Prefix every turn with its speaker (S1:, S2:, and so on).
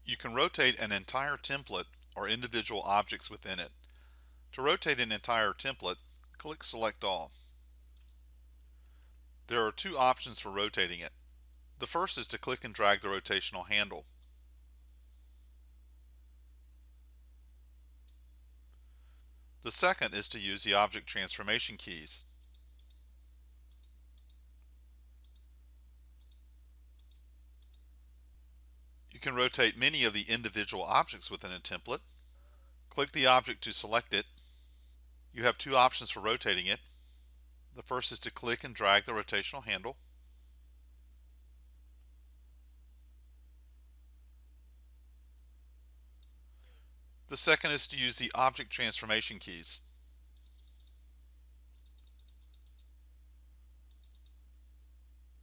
S1: You can rotate an entire template or individual objects within it. To rotate an entire template, click Select All. There are two options for rotating it. The first is to click and drag the rotational handle. The second is to use the object transformation keys. You can rotate many of the individual objects within a template. Click the object to select it. You have two options for rotating it. The first is to click and drag the rotational handle. The second is to use the object transformation keys.